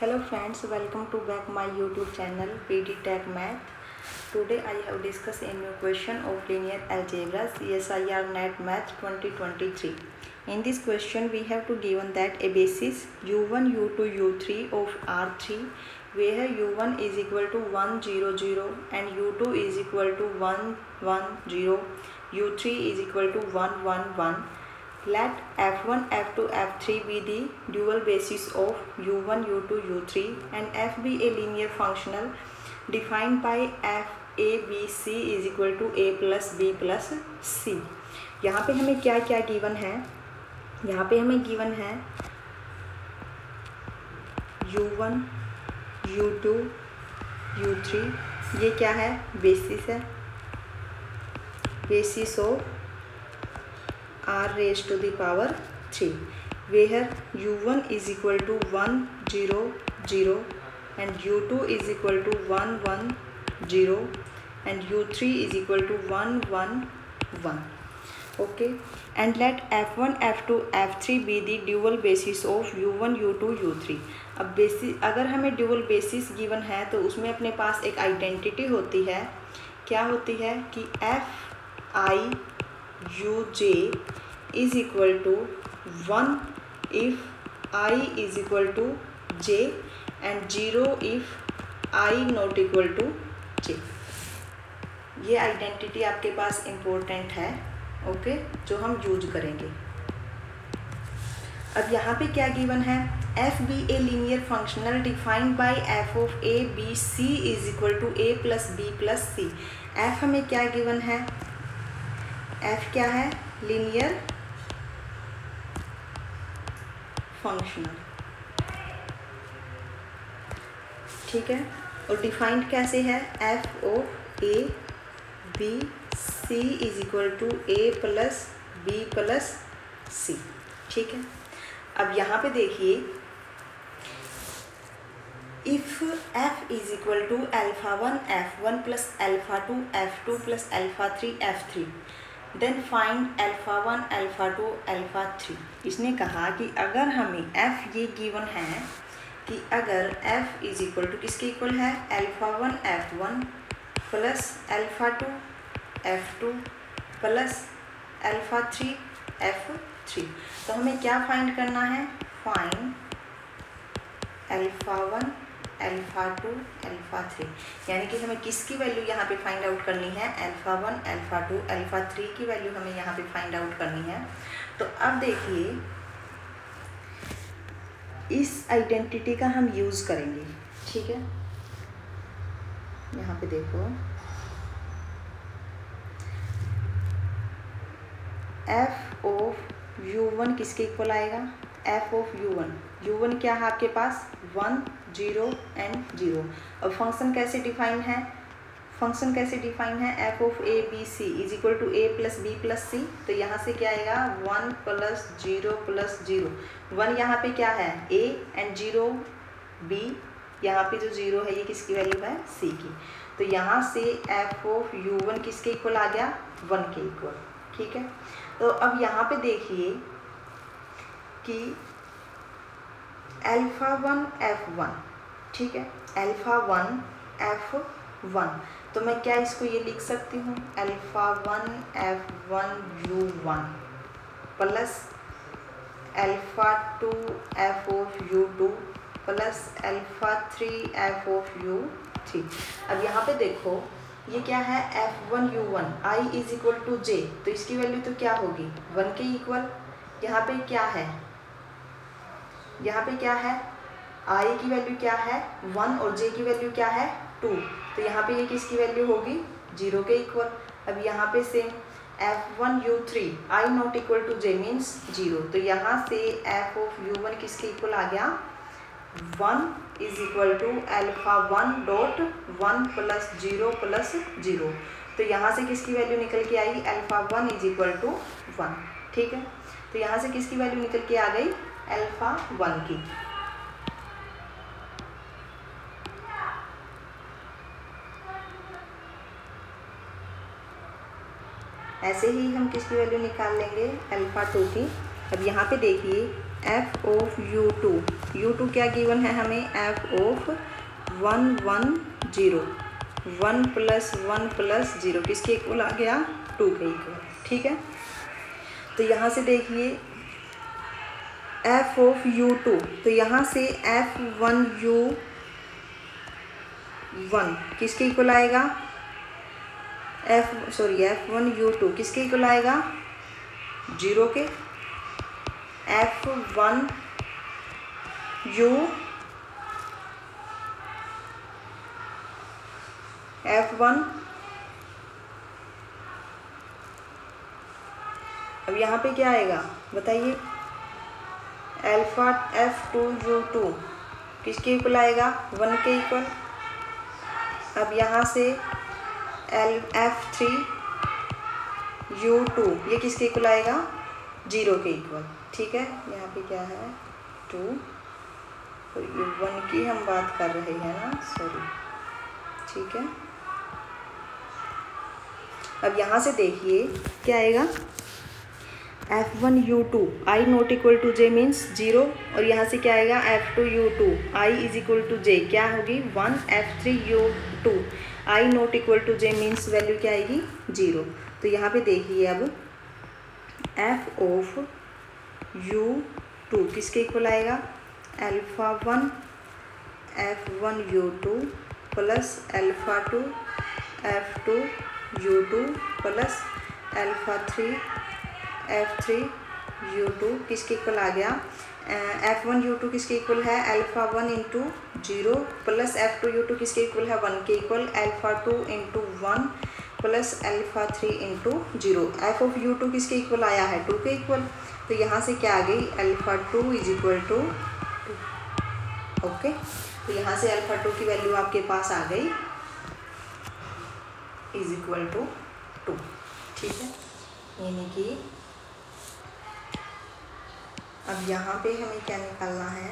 Hello friends, welcome to back my YouTube channel PD Tech Math. Today I have discussed a new question of linear algebra CSIR NET Math 2023. In this question we have to given that a basis u1, u2, u3 of R3 where u1 is equal to 1 0 0 and u2 is equal to 1 1 0, u3 is equal to 1 1 1. Let f1, f2, f3 be the dual basis of u1, u2, u3 and f be a linear functional defined by f a b c is equal to a plus b plus c. यहाँ पे हमें क्या क्या given है? यहाँ पे हमें given है u1, u2, u3. ये क्या है? बेसिस है. Basis of r raised to the power 3 where u1 is equal to 1 0 0 and u2 is equal to 1 1 0 and u3 is equal to 1 1 1. Okay, and let f1 f2 f3 be the dual basis of u1 u2 u3. अब basis अगर हमें dual basis given है तो उसमें अपने पास एक identity होती है. क्या होती है कि F I uj is equal to 1 if I is equal to j and 0 if I not equal to j. ये आइडेंटिटी आपके पास इम्पोर्टेंट है. ओके, जो हम यूज करेंगे. अब यहाँ पे क्या गिवन है? F be a linear functional defined by F of A B C is equal to A plus B plus C. F हमें क्या गिवन है? एफ क्या है? Linear functional. ठीक है. और डिफाइंड कैसे है? F of A B C is equal to A plus B plus C. ठीक है. अब यहाँ पे देखिए, if F is equal to alpha 1 f1 plus alpha 2 f2 plus alpha 3 f3 then find alpha 1 alpha 2 alpha 3. इसने कहा कि अगर हमें f ये गिवन है कि अगर f इज इक्वल टू किसके इक्वल है? Alpha 1 f1 plus alpha 2 f2 plus alpha 3 f3. तो हमें क्या फाइंड करना है? Find alpha 1 alpha 2 alpha 3. यानी कि हमें किसकी वैल्यू यहाँ पे फाइंड आउट करनी है? अल्फा 1 अल्फा 2 अल्फा 3 की वैल्यू हमें यहाँ पे फाइंड आउट करनी है. तो अब देखिए, इस आइडेंटिटी का हम यूज़ करेंगे. ठीक है. यहाँ पे देखो, एफ ऑफ u1 किसके इक्वल आएगा? एफ ऑफ u1 क्या है आपके पास? 1 0 एंड 0. अब फंक्शन कैसे डिफाइन है? फंक्शन कैसे डिफाइन है? F of A B C is equal to A plus B plus C. तो यहाँ से क्या आएगा? 1 प्लस 0 प्लस 0. 1 यहाँ पे क्या है? A and 0 B. यहाँ पे जो 0 है ये किसकी वैल्यू है? सी की. तो यहाँ से एफ ऑफ u1 किसके इक्वल आ गया? 1 के इक्वल. ठीक है. तो अब यहाँ पे देखिए कि अल्फा 1 f1. ठीक है. Alpha 1 f1. तो मैं क्या इसको ये लिख सकती हूँ? Alpha 1 f1 u1 plus alpha 2 f of u2 plus alpha 3 f of u3. अब यहाँ पे देखो, ये क्या है? f1 u1 i is equal to j. तो इसकी वैल्यू तो क्या होगी? 1 के इक्वल. यहाँ पे क्या है? यहाँ पे क्या है? i की वैल्यू क्या है? 1 और j की वैल्यू क्या है? 2. तो यहाँ पे ये किसकी वैल्यू होगी? 0 के इक्वल. अब यहाँ पे same f1 u3 i not equal to j means 0. तो यहाँ से f ऑफ u1 किसके इक्वल आ गया? 1 is equal to alpha 1 dot 1 plus 0 plus 0. तो यहाँ से किसकी वैल्यू निकल के आई? Alpha 1 is equal to 1. ठीक है. तो यहाँ से किसकी वैल्यू निकल के आ गई? अल्फा 1 की. ऐसे ही हम किसकी वैल्यू निकाल लेंगे? अल्फा 2 की. अब यहाँ पे देखिए, एफ ऑफ U2 क्या गिवन है हमें, एफ ऑफ 1 1 0, 1 + 1 + 0 किसके इक्वल आ गया, 2 के इक्वल। ठीक है, तो यहाँ से देखिए एफ ऑफ U2, तो यहाँ से F1 U1 किसके इक्वल आएगा, F1 U2 किसके इक्वल आएगा, 0 के। F1 अब यहाँ पे क्या आएगा बताइए, अल्फा F2 U2 किसके इक्वल आएगा, 1 के इक्वल। अब यहाँ से F3 U2 ये किसके इक्वल आएगा, 0 के इक्वल। ठीक है, यहाँ पे क्या है 2 और ये 1 की हम बात कर रहे हैं ना, सॉरी। ठीक है, अब यहाँ से देखिए क्या आएगा, F1 U2 I not equal to J means 0, और यहाँ से क्या आएगा F2 U2 I is equal to J क्या होगी 1, F3 U2 I not equal to J means value क्या आएगी 0। तो यहाँ पे देखिए अब F ऑफ U2 किसके इक्वल आएगा, alpha 1 F1 U2 plus alpha 2 F2 U2 plus alpha 3 F3 U2 किसके इक्वल आ गया, F1 U2 किसके इक्वल है, alpha 1 into 0 plus F2 U2 किसके इक्वल है 1 के equal, alpha 2 into 1 plus alpha 3 into 0। F of U2 किसके इक्वल आया है 2 के इक्वल, तो यहाँ से क्या आ गई alpha 2 is equal to 2। Okay, तो यहाँ से अल्फा 2 की वैल्यू आपके पास आ गई इज इक्वल टू 2। ठीक है, यानी कि अब यहाँ पे हमें क्या निकालना है,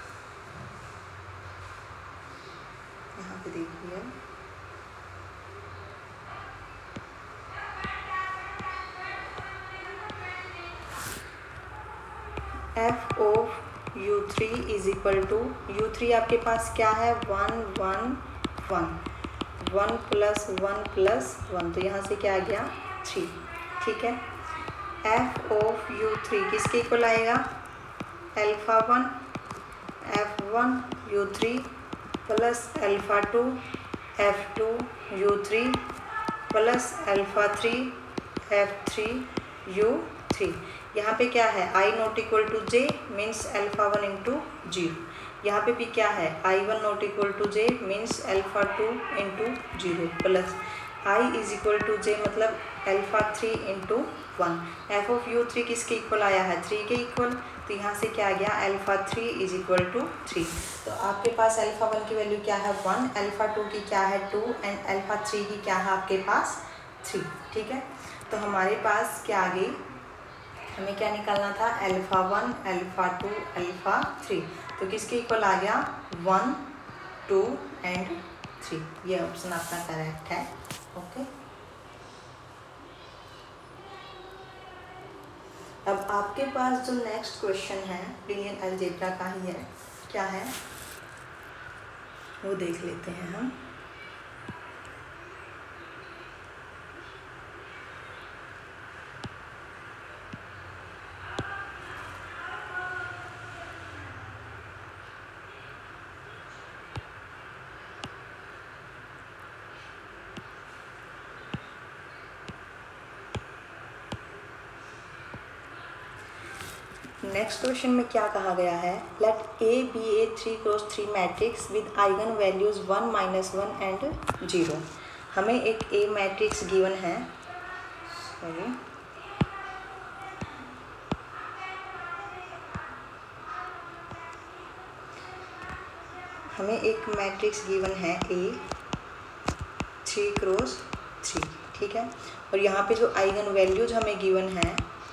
यहाँ पे देखिए F of U3 is equal to U3 आपके पास क्या है 1 1 1 1 + 1 + 1, तो यहाँ से क्या आ गया 3। ठीक है, F ऑफ U3 किसके इक्वल आएगा, alpha 1 F1 U3 plus alpha 2 F2 U3 plus alpha 3 F3 U3। यहाँ पे क्या है I not equal to J means alpha 1 into 0, यहाँ पे भी क्या है I1 not equal to J means alpha 2 into 0 plus I is equal to J मतलब alpha 3 into 1। F of U3 किसके इक्वल आया है 3 के इक्वल, तो यहाँ से क्या आ गया अल्फा 3 इज इक्वल टू 3। तो आपके पास अल्फा 1 की वैल्यू क्या है 1, अल्फा 2 की क्या है 2 एंड अल्फा 3 की क्या है आपके पास 3। ठीक है, तो हमारे पास क्या आ गई, हमें क्या निकालना था अल्फा 1 अल्फा 2 अल्फा 3, तो किसके इक्वल आ गया 1 2 एंड 3। ये ऑप्शन आपका करेक्ट है। ओके, अब आपके पास जो नेक्स्ट क्वेश्चन है लिनियर अलजेब्रा का ही है, क्या है वो देख लेते हैं हम। नेक्स्ट क्वेश्चन में क्या कहा गया है, let A be a 3x3 matrix with eigen values 1 -1 and 0। हमें एक ए मैट्रिक्स गिवन है, सॉरी हमें एक मैट्रिक्स गिवन है ए 3x3। ठीक है, और यहाँ पे जो आइगन वैल्यूज हमें गिवन है,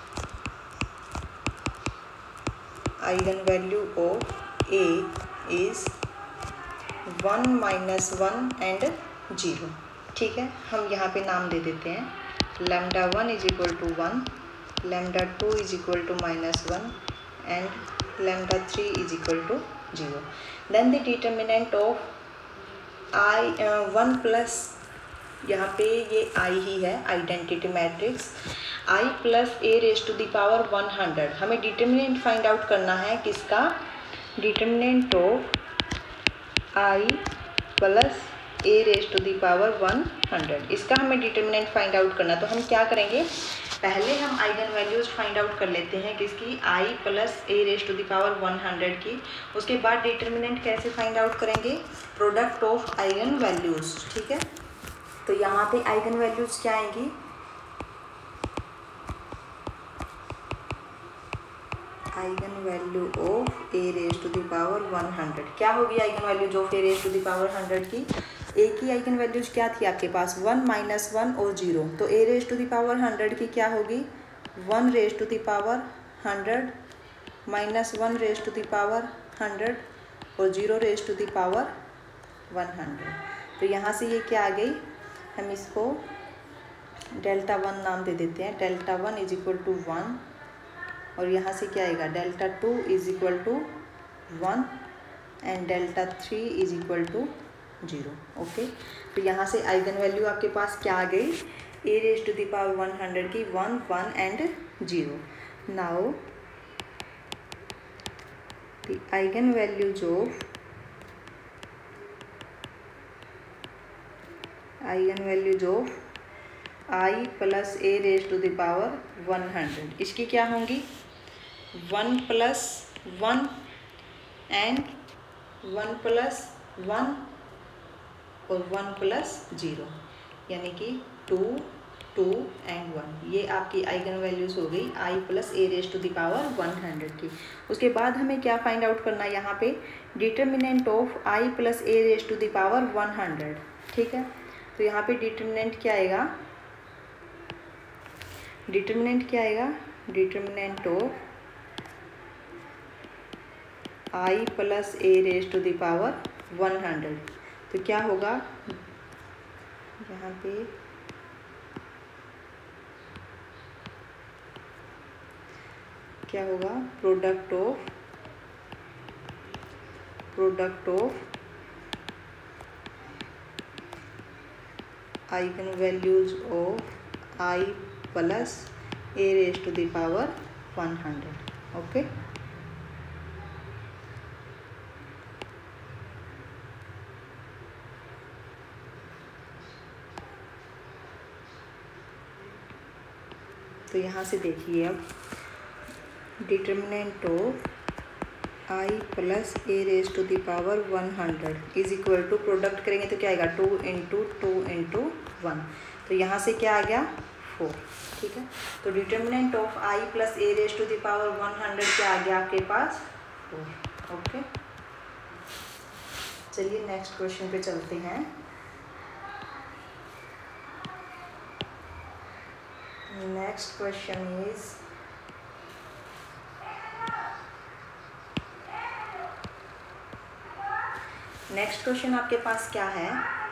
eigen value of A is 1 -1 and 0। ठीक है, हम यहाँ पे नाम दे देते हैं λ1 is equal to 1, λ2 is equal to -1 and lambda 3 is equal to 0. Then the determinant of I 1 plus, यहाँ पे ये I ही है, identity matrix I plus a raise to the power 100. हमें डिटर्मिनेंट फाइंड आउट करना है किसका, determinant of I plus a raise to the power 100. इसका हमें डिटर्मिनेंट फाइंड आउट करना. तो हम क्या करेंगे, पहले हम आइगन वैल्यूज फाइंड आउट कर लेते हैं किसकी, I plus a raise to the power 100 की. उसके बाद डिटर्मिनेंट कैसे फाइंड आउट करेंगे, प्रोडक्ट ऑफ आइगन वैल्यूज. ठीक है, तो यहाँ पे आइगन वैल्यूज क्या आएंगी, eigen value of a raise to the power 100. क्या होगी eigen values of a raise to the power 100 की, a की आइगन वैल्यूज क्या थी आपके पास, 1 माइनस 1 और 0. तो a raise to the power 100 की क्या होगी, 1 raise to the power 100 minus 1 raise to the power 100 और 0 रेज टू द पावर 100. तो यहाँ से ये क्या आ गई, हम इसको डेल्टा 1 नाम दे देते हैं. डेल्टा 1 इज इक्वल टू 1 और यहाँ से क्या आएगा, delta 2 is equal to 1 and delta 3 is equal to 0. Okay, तो यहाँ से आइगन वैल्यू आपके पास क्या आ गई, a raise to the power 100 की 1 1 and 0. Now the eigen values of I plus a raise to the power 100. इसकी क्या होंगी, 1 प्लस 1 एंड 1 प्लस 1 और 1 प्लस 0, यानी कि 2 2 एंड 1. ये आपकी आइगन वैल्यूज हो गई I plus a raise to the power 100 की. उसके बाद हमें क्या फाइंड आउट करना है, यहाँ पे determinant of I plus a raise to the power 100. ठीक है, तो यहाँ पे डिटर्मिनेंट क्या आएगा, determinant of I plus a raise to the power 100. तो क्या होगा, यहाँ पे क्या होगा, product of eigen values of I plus a raise to the power 100. Okay, तो यहाँ से देखिए अब determinant of I plus a raise to the power 100 is equal to, product करेंगे तो क्या आएगा, 2 इंटू 2 इंटू 1. तो यहाँ से क्या आ गया, 4. ठीक है, तो determinant of I plus a raise to the power 100 क्या आ गया आपके पास, 4. ओके, चलिए नेक्स्ट क्वेश्चन पे चलते हैं. Next question is, next question आपके पास क्या है,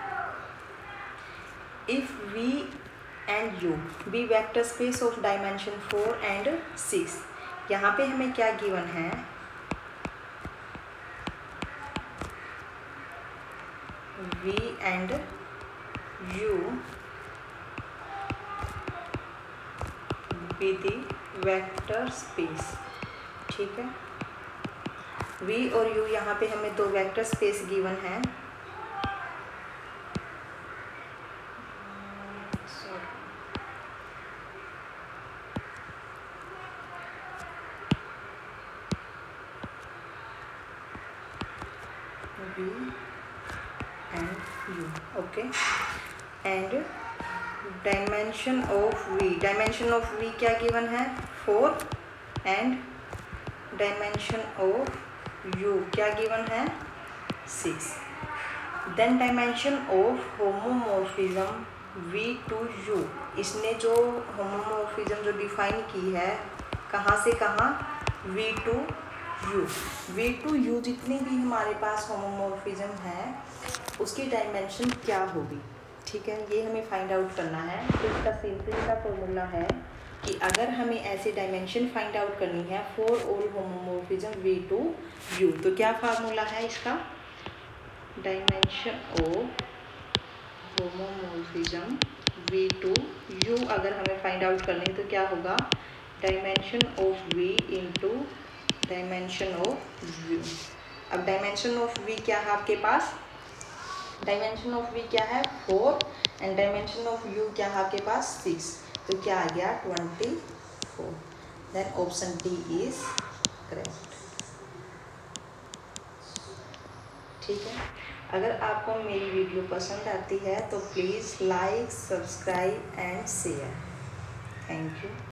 if V and U be vector space of dimension 4 and 6. यहाँ पे हमें क्या गिवन है, V and U be the vector space. ठीक है, V और U यहाँ पे हमें दो वेक्टर स्पेस गिवन है. V and U. Okay, and dimension of V क्या गिवन है, 4 and dimension of U क्या गिवन है, 6. Then dimension of homomorphism V to U, इसने जो होमोमॉर्फिज्म जो डिफाइन की है कहाँ से कहाँ, V to U जितनी भी हमारे पास होमोमॉर्फिज्म है उसकी डायमेंशन क्या होगी. ठीक है, ये हमें फाइंड आउट करना है. तो इसका सिंपल का फॉर्मूला है कि अगर हमें ऐसे डायमेंशन फाइंड आउट करनी है for all homomorphism V2 U, तो क्या फार्मूला है इसका, dimension of homomorphism V2 U अगर हमें फाइंड आउट करनी है तो क्या होगा, dimension of V into dimension of U। अब डायमेंशन ऑफ V क्या है आपके पास, डायमेंशन ऑफ V क्या है 4 एंड डायमेंशन ऑफ U क्या है आपके पास 6, तो क्या आ गया 24। Then option D is correct. ठीक है, अगर आपको मेरी वीडियो पसंद आती है तो please like, subscribe and share. Thank you.